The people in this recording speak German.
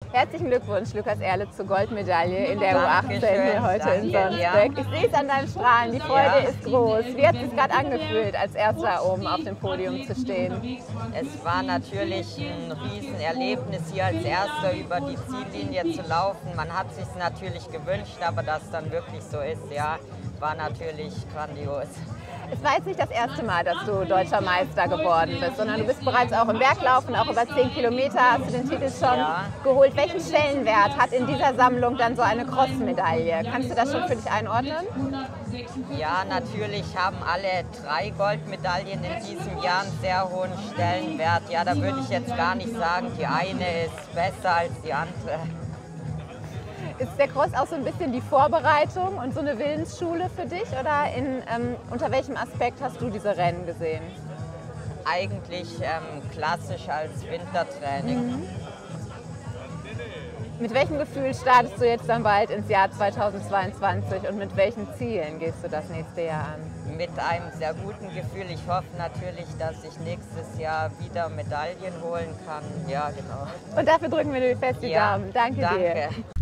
Herzlichen Glückwunsch, Lukas Erle, zur Goldmedaille in der U18 Dankeschön, hier heute in danke, Sonsbeck. ja. Ich sehe es an deinem Strahlen, die Freude ist groß. Wie hat es sich gerade angefühlt, als Erster oben auf dem Podium zu stehen? Es war natürlich ein Riesenerlebnis, hier als Erster über die Ziellinie zu laufen. Man hat es sich natürlich gewünscht, aber dass es dann wirklich so ist, ja, war natürlich grandios. Es war jetzt nicht das erste Mal, dass du Deutscher Meister geworden bist, sondern du bist bereits auch im Berglaufen, auch über 10 Kilometer hast du den Titel schon geholt. Welchen Stellenwert hat in dieser Sammlung dann so eine Cross-Medaille? Kannst du das schon für dich einordnen? Ja, natürlich haben alle 3 Goldmedaillen in diesem Jahr einen sehr hohen Stellenwert. Ja, da würde ich jetzt gar nicht sagen, die eine ist besser als die andere. Ist der Cross auch so ein bisschen die Vorbereitung und so eine Willensschule für dich? Oder unter welchem Aspekt hast du diese Rennen gesehen? Eigentlich klassisch als Wintertraining. Mit welchem Gefühl startest du jetzt dann bald ins Jahr 2022 und mit welchen Zielen gehst du das nächste Jahr an? Mit einem sehr guten Gefühl. Ich hoffe natürlich, dass ich nächstes Jahr wieder Medaillen holen kann. Ja, genau. Und dafür drücken wir dir fest die Daumen. Danke dir.